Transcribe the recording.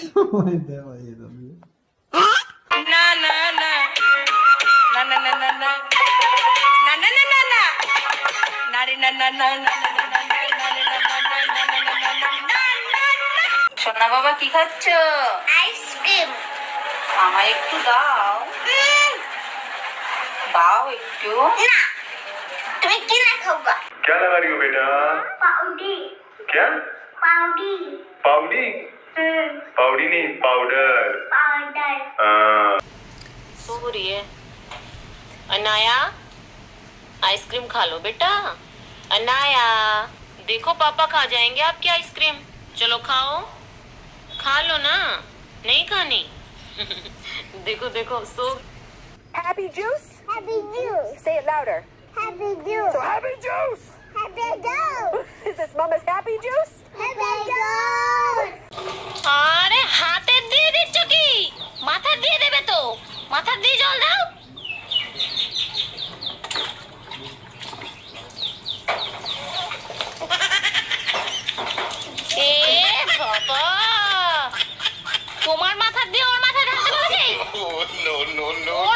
Ay, devo io. Na na na na na na na na na na na na na nari na na na na সোনা বাবা কি খাচ্ছ? Ice cream. আমায় একটু দাও, দাও একটু। না, তুমি কি না খাওগা? क्या लगा रही हो बेटा? पाउडी। क्या? पाउडी। पाउडी? पाउडी नहीं, पाउडर। पाउडर। हाँ। सो रही है अनाया, आइसक्रीम खा लो बेटा। अनाया देखो पापा खा जाएंगे आपकी आइसक्रीम, चलो खाओ, खा लो ना, नहीं खानी? देखो देखो सो। Happy juice? Happy juice. Say it louder. Happy juice. So happy juice! Happy juice. Is this Mama's happy juice? Happy juice. আরে হাতে দিয়ে দিচ্ছ কি? মাথা দিয়ে দেবে তো, মাথা দিয়ে জল দাও। এ বাবা, তোমার মাথা দিয়ে ওর মাথায় ঢালতে বলেছি? No, no, no.